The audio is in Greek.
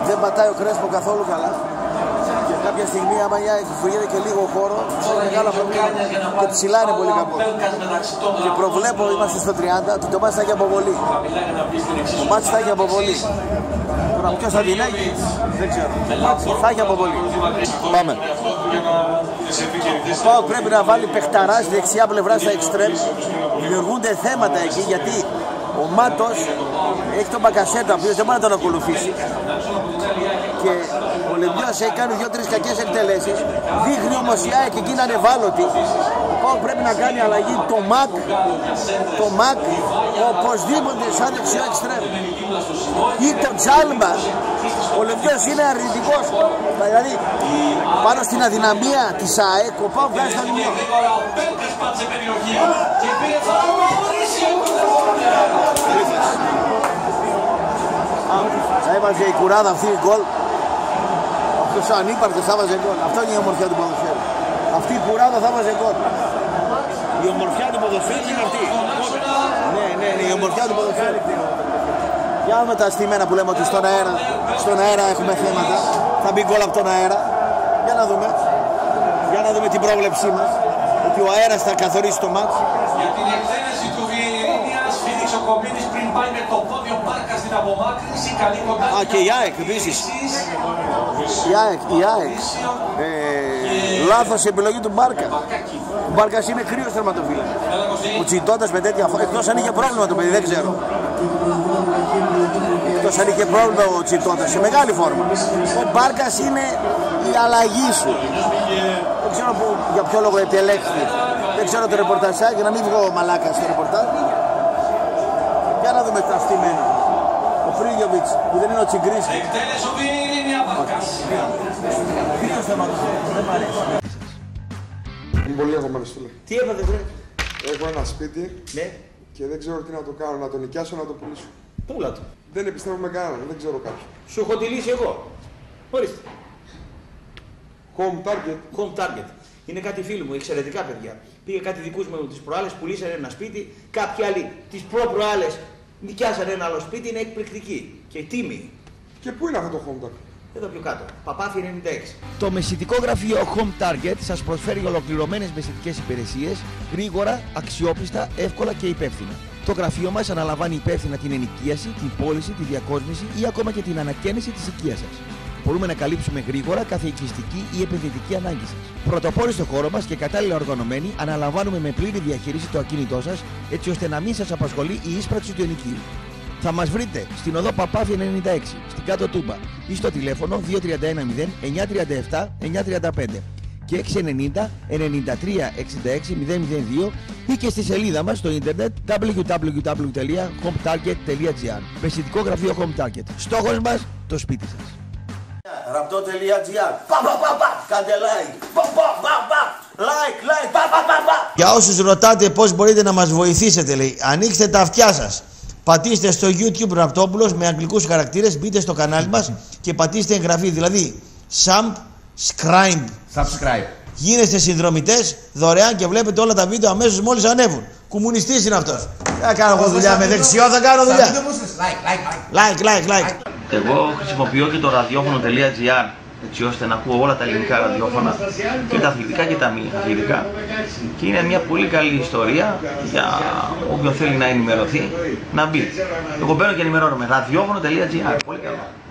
δεν πατάει ο Κρέσπο καθόλου καλά. Και κάποια στιγμή, άμα φύγει και λίγο χώρο, είναι μεγάλο πρόβλημα και ψηλά είναι πολύ κακό. Και προβλέπω, είμαστε στο 30, ότι το μάτς θα έχει αποβολή. Το μάτς θα έχει αποβολή. Τώρα ποιος θα την έχει, δεν ξέρω. Θα έχει αποβολή. Πάμε. Ο ΠΑΟΚ πρέπει να βάλει παιχταρά στη δεξιά πλευρά στα εξτρέμ. Δημιουργούνται θέματα εκεί γιατί ο Μάτος έχει τον Μπακασέτα, ο οποίος δεν μπορεί να τον ακολουθήσει. Και ο Λεμπιός έχει κάνει 2-3 κακές εκτελέσεις. Δείχνει όμως η ΑΕΚ εκεί να είναι ευάλωτη. Ο ΠΑΟΚ πρέπει να κάνει αλλαγή το ΜΑΚ οπωσδήποτε σαν δεξιό εξτρέμ. Ή το Τζάλμα. Ο Λεμπιός είναι αρνητικός. Δηλαδή πάνω στην αδυναμία της ΑΕΚ ο ΠΑΟΚ βγάζει τα λιμνία. Θα έβαζε η κουράδα αυτή η γκολ. Αυτός ο ανύπαρκτος θα έβαζε γκολ. Αυτό είναι η ομορφιά του ποδοσφαίρου. Αυτή η κουράδα θα έβαζε γκολ. Η ομορφιά του ποδοσφαίρου είναι αυτή. Ναι, η ομορφιά του ποδοσφαίρου. Για με τα στημένα που λέμε ότι στον αέρα έχουμε θέματα. Θα μπει γκολ από τον αέρα. Για να δούμε την πρόβλεψή μας. Ότι ο αέρας θα καθορίσει το μάτς. Για την εκτέλεση του Βιερίνιας, Φίνιξ ο Κομίνης πριν πάει με το πόδιο Μπάρκα στην απομάκρυνση. Καλή κοντά. Και η ΑΕΚ επίσης. Η ΑΕΚ. Λάθος η επιλογή του Μπάρκα. Ο Μπάρκας είναι κρύος τερματοφύλακας. Ο Τσιτώτας με τέτοια φορά, εκτός αν είχε πρόβλημα το παιδί, δεν ξέρω. Εκτός αν είχε πρόβλημα ο Τσιτώτας, σε μεγάλη φόρμα. Ο Μπάρκας είναι η αλλαγή σου. Δεν ξέρω για ποιο λόγο επιλέχθη. Δεν ξέρω το ρεπορταζάκι, να μην βγω μαλάκα στο ρεπορτάζ. Για να δούμε τα στημένα. Ο Πρίγιοβιτς που δεν είναι ο Τσιγκρίσκι. Εκτέλεση ο Βιερίνια Μπάρκας. Κρύος τερματοφύλακας, δεν μ' αρέσει. Είμαι πολύ αγωμένος, φίλε. Τι έπατε, βρε? Έχω ένα σπίτι Ναι. και δεν ξέρω τι να το κάνω, να το νοικιάσω, να το πουλήσω. Πούλα το. Δεν επιστρέφω με κανέναν, δεν ξέρω κάποιον. Σου έχω τη λύση εγώ. Ορίστε. Home target. Home target. Είναι κάτι φίλοι μου, εξαιρετικά παιδιά. Πήγε κάτι δικούς μου τις προάλλες, πουλήσανε ένα σπίτι. Κάποιοι άλλοι τις προ-προάλλες νοικιάσανε ένα άλλο σπίτι, είναι εκπληκτική. Και τίμη. Και πού είναι αυτό το home target? Εδώ πιο κάτω. Παπάθη 96. Το μεσητικό γραφείο Home Target σας προσφέρει ολοκληρωμένες μεσητικές υπηρεσίες, γρήγορα, αξιόπιστα, εύκολα και υπεύθυνα. Το γραφείο μας αναλαμβάνει υπεύθυνα την ενοικίαση, την πώληση, τη διακόσμηση ή ακόμα και την ανακαίνιση της οικίας σας. Μπορούμε να καλύψουμε γρήγορα κάθε οικιστική ή επενδυτική ανάγκη σας. Πρωτοπόροι στο χώρο μας και κατάλληλα οργανωμένοι, αναλαμβάνουμε με πλήρη διαχείριση το ακίνητό σας, έτσι ώστε να μην σας απασχολεί η ίσπραξη του ενοικίου. Θα μας βρείτε στην οδό Παπάθη 96, στην Κάτω Τούμπα ή στο τηλέφωνο 2310 937 935 και 690 93 66 002 ή και στη σελίδα μας στο ίντερνετ www.hometarget.gr. Μεσητικό γραφείο Home Target. Στόχος μας, το σπίτι σας. Ραπτό.gr. Κάντε like. Like. Για όσους ρωτάτε πώς μπορείτε να μας βοηθήσετε, λέει, ανοίξτε τα αυτιά σας. Πατήστε στο YouTube Ραπτόπουλος με αγγλικούς χαρακτήρες, μπείτε στο κανάλι μας και πατήστε εγγραφή, δηλαδή subscribe. Γίνεστε συνδρομητές δωρεάν και βλέπετε όλα τα βίντεο αμέσως μόλις ανέβουν. Κομμουνιστής είναι αυτός. Θα κάνω εγώ δουλειά με δεξιό, θα κάνω δουλειά. Like. Εγώ χρησιμοποιώ και το ραδιόφωνο.gr έτσι ώστε να ακούω όλα τα ελληνικά ραδιόφωνα και τα αθλητικά και τα μη αθλητικά και είναι μια πολύ καλή ιστορία για όποιον θέλει να ενημερωθεί να μπει. Εγώ μπαίνω και ενημερώνομαι ραδιόφωνο.gr, πολύ καλό.